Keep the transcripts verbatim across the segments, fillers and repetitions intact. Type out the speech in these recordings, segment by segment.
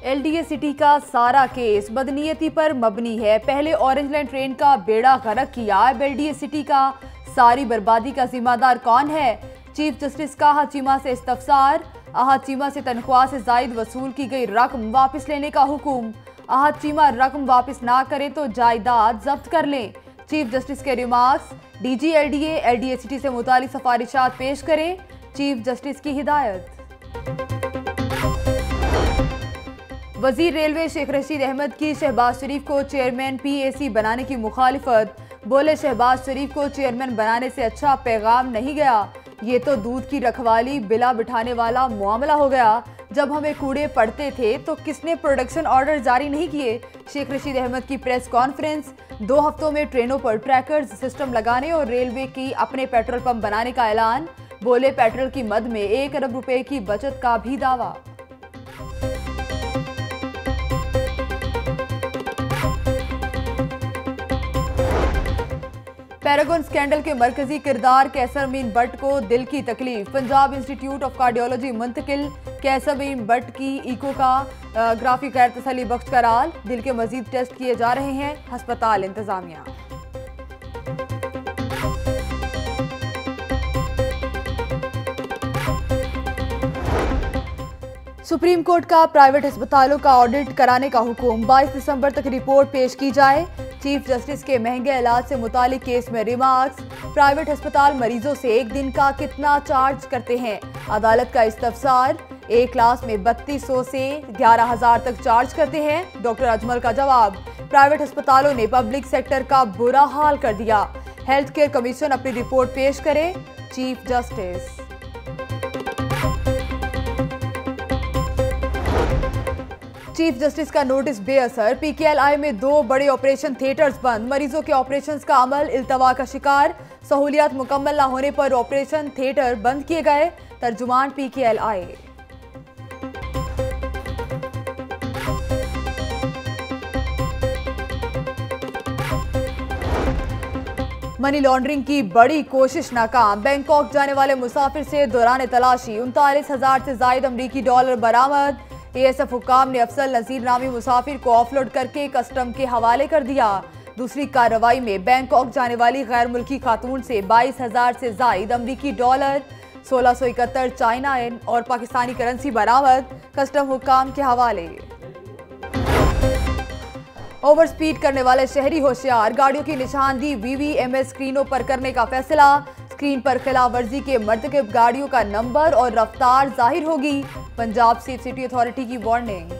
LDA city का सारा case बदनीयती पर मबनी है। पहले ऑरेंज लाइन ट्रेन का बेड़ा गर्क किया, अब एलडीए सिटी का सारी बर्बादी का जिम्मेदार कौन है? चीफ जस्टिस का हाचीमा से इस्तफसार, हाचीमा से तनख्वाह से जायद वसूल की गई रकम वापस लेने का हुक्म। हाचीमा रकम वापस ना करे तो जायदाद जब्त कर लें। चीफ जस्टिस के remarks, DG LDA LDA city से मुतालिक सिफारिशात पेश करें, चीफ जस्टिस की हिदायत। वजीर रेलवे शेख रशीद अहमद की शहबाज शरीफ को चेयरमैन पीएसी बनाने की मुखालिफत। बोले, शहबाज शरीफ को चेयरमैन बनाने से अच्छा पैगाम नहीं गया, ये तो दूध की रखवाली बिला बिठाने वाला मामला हो गया। जब हमें कूड़े पड़ते थे तो किसने प्रोडक्शन ऑर्डर जारी नहीं किए? शेख रशीद अहमद की प्रेस कॉन्फ्रेंस। दो हफ्तों में ट्रेनों पर ट्रैकर्स सिस्टम लगाने और रेलवे की अपने पेट्रोल पंप बनाने का ऐलान। बोले, पेट्रोल की मद में एक अरब रुपए की बचत का भी दावा। पैरागॉन स्कैंडल के मरकजी किरदार कैसर अमीन भट्ट को दिल की तकलीफ। पंजाब इंस्टीट्यूट ऑफ कार्डियोलॉजी मुंतकिल। कैसर अमीन भट्ट की इको का ग्राफी गैर तसल्ली बख्श करार। दिल के मजीद टेस्ट किए जा रहे हैं, हस्पताल इंतजामिया। सुप्रीम कोर्ट का प्राइवेट अस्पतालों का ऑडिट कराने का हुक्म। बाईस दिसंबर तक रिपोर्ट पेश की जाए। चीफ जस्टिस के महंगे इलाज से मुतालिक केस में रिमार्क्स। प्राइवेट अस्पताल मरीजों से एक दिन का कितना चार्ज करते हैं? अदालत का इस्तफसार। एक क्लास में बत्तीस सौ से ग्यारह हजार तक चार्ज करते हैं। डॉक्टर अजमल का जवाब, प्राइवेट अस्पतालों ने पब्लिक सेक्टर का बुरा हाल कर दिया। हेल्थ केयर कमीशन अपनी रिपोर्ट पेश करे, चीफ जस्टिस। चीफ जस्टिस का नोटिस बेअसर। पीकेएलआई में दो बड़े ऑपरेशन थिएटर्स बंद। मरीजों के ऑपरेशंस का अमल इल्तवा का शिकार। सहूलियात मुकम्मल न होने पर ऑपरेशन थिएटर बंद किए गए। तर्जुमान पीकेएलआई। मनी लॉन्ड्रिंग की बड़ी कोशिश नाकाम। बैंकॉक जाने वाले मुसाफिर से दौरान तलाशी उनतालीस हजार से जायद अमरीकी डॉलर बरामद। एएसएफ हुकाम ने अफसल नजीर नामी मुसाफिर को ऑफलोड करके कस्टम के हवाले कर दिया। दूसरी कार्रवाई में बैंकॉक जाने वाली गैर मुल्की खातून से बाईस हजार से जायद अमरीकी डॉलर, सोलह सौ इकहत्तर चाइना एन और पाकिस्तानी करेंसी बरामद, कस्टम हुकाम के हवाले। ओवर स्पीड करने वाले शहरी होशियार। गाड़ियों की निशानदी वीवीएमएस स्क्रीनों पर करने का फैसला। स्क्रीन पर खिलाफ वर्जी के मर्तकब गाड़ियों का नंबर और रफ्तार जाहिर होगी। पंजाब सेफ सिटी अथॉरिटी की वार्निंग।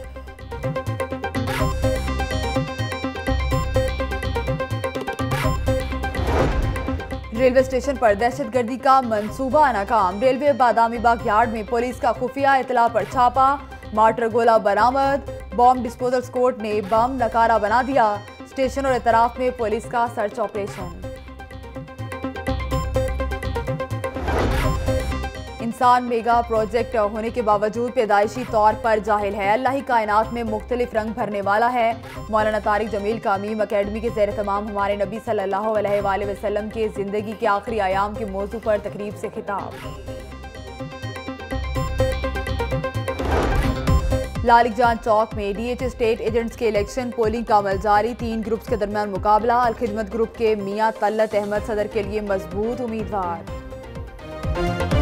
रेलवे स्टेशन पर दहशतगर्दी का मंसूबा नाकाम। रेलवे बादामी बाग यार्ड में पुलिस का खुफिया इतला पर छापा। मार्टर गोला बरामद। बॉम्ब डिस्पोजल स्क्वाड ने बम नकारा बना दिया। स्टेशन और इतराफ में पुलिस का सर्च ऑपरेशन। इंसान मेगा प्रोजेक्ट होने के बावजूद पैदाइशी तौर पर जाहिल है। अल्लाह ही कायनात में मुख्तलिफ रंग भरने वाला है। मौलाना तारिक जमील का मीम अकेडमी के ज़ेर तमाम हमारे नबी सल्लल्लाहु अलैहि वसल्लम के ज़िंदगी के आखिरी आयाम के मौजू पर तकरीब से खिताब। लालिकजान चौक में डीएच स्टेट एजेंट्स के इलेक्शन पोलिंग का अमल जारी। तीन ग्रुप्स के दरमियान मुकाबला। अलखिदमत ग्रुप के मियां तल्लत अहमद सदर के लिए मजबूत उम्मीदवार।